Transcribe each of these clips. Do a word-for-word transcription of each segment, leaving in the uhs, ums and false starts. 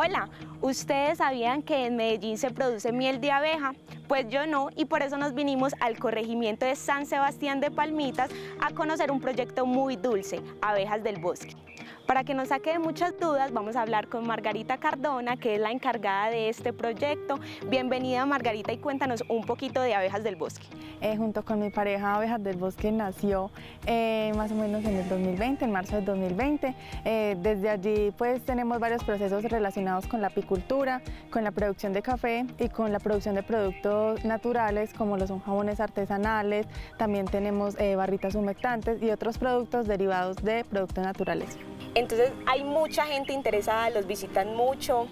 Hola, ¿ustedes sabían que en Medellín se produce miel de abeja? Pues yo no, y por eso nos vinimos al corregimiento de San Sebastián de Palmitas a conocer un proyecto muy dulce, Abejas del Bosque. Para que nos saque de muchas dudas, vamos a hablar con Margarita Cardona, que es la encargada de este proyecto. Bienvenida, Margarita, y cuéntanos un poquito de Abejas del Bosque. Eh, junto con mi pareja, Abejas del Bosque nació eh, más o menos en el dos mil veinte, en marzo del dos mil veinte. Eh, desde allí pues tenemos varios procesos relacionados con la apicultura, con la producción de café y con la producción de productos naturales como lo son jabones artesanales. También tenemos eh, barritas humectantes y otros productos derivados de productos naturales. Entonces hay mucha gente interesada, los visitan mucho.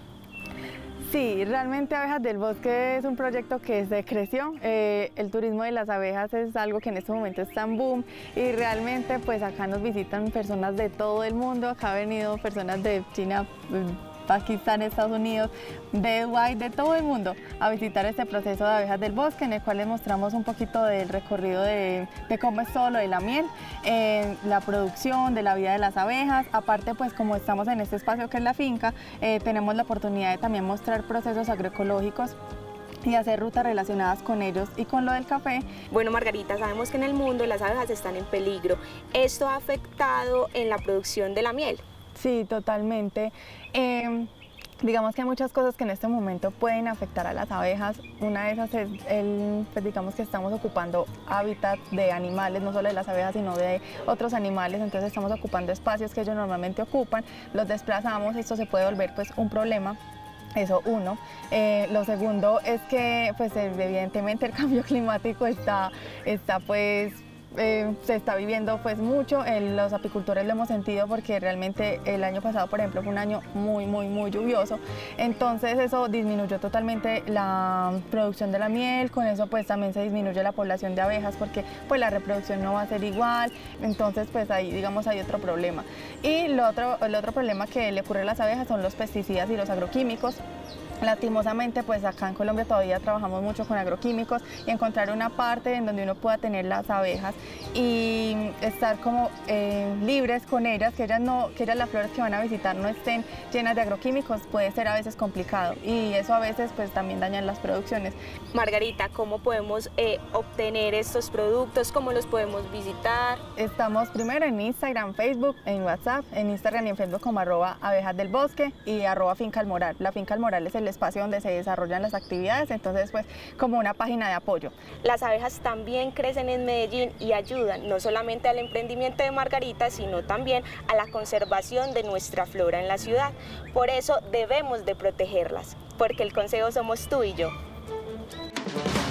Sí, realmente Abejas del Bosque es un proyecto que se creció. Eh, el turismo de las abejas es algo que en este momento está en boom y realmente pues acá nos visitan personas de todo el mundo. Acá han venido personas de China, Pakistán, Estados Unidos, de Dubái, de todo el mundo a visitar este proceso de Abejas del Bosque, en el cual les mostramos un poquito del recorrido de, de cómo es todo lo de la miel, eh, la producción, de la vida de las abejas. Aparte, pues como estamos en este espacio que es la finca, eh, tenemos la oportunidad de también mostrar procesos agroecológicos y hacer rutas relacionadas con ellos y con lo del café. Bueno, Margarita, sabemos que en el mundo las abejas están en peligro. ¿Esto ha afectado en la producción de la miel? Sí, totalmente. Eh, digamos que hay muchas cosas que en este momento pueden afectar a las abejas. Una de esas es, el, pues digamos que estamos ocupando hábitats de animales, no solo de las abejas, sino de otros animales. Entonces estamos ocupando espacios que ellos normalmente ocupan, los desplazamos, esto se puede volver pues un problema. Eso uno. Eh, lo segundo es que pues evidentemente el cambio climático está, está pues Eh, se está viviendo pues mucho. Eh, los apicultores lo hemos sentido porque realmente el año pasado, por ejemplo, fue un año muy muy muy lluvioso, entonces eso disminuyó totalmente la producción de la miel. Con eso pues también se disminuye la población de abejas porque pues la reproducción no va a ser igual. Entonces pues ahí digamos hay otro problema. Y lo otro, el otro problema que le ocurre a las abejas son los pesticidas y los agroquímicos. Lastimosamente pues acá en Colombia todavía trabajamos mucho con agroquímicos, y encontrar una parte en donde uno pueda tener las abejas y estar como eh, libres con ellas, que ellas no, que ellas las flores que van a visitar no estén llenas de agroquímicos, puede ser a veces complicado, y eso a veces pues también daña las producciones. Margarita, ¿cómo podemos eh, obtener estos productos? ¿Cómo los podemos visitar? Estamos primero en Instagram, Facebook, en WhatsApp, en Instagram y en Facebook como arroba abejas del bosque y arroba finca El Moral. La finca El Moral es el espacio donde se desarrollan las actividades, entonces pues como una página de apoyo. Las abejas también crecen en Medellín y ayudan no solamente al emprendimiento de Margarita, sino también a la conservación de nuestra flora en la ciudad. Por eso debemos de protegerlas, porque el consejo somos tú y yo.